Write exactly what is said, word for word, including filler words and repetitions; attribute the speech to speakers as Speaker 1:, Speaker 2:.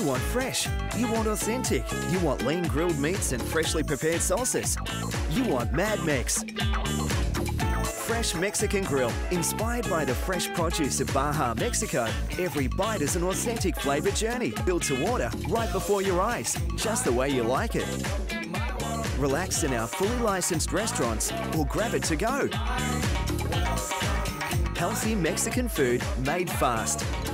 Speaker 1: want fresh. You want authentic. You want lean grilled meats and freshly prepared salsas. You want Mad Mex. Fresh Mexican grill, inspired by the fresh produce of Baja, Mexico. Every bite is an authentic flavor journey, built to order right before your eyes, just the way you like it. Relax in our fully licensed restaurants or grab it to go. Healthy Mexican food made fast.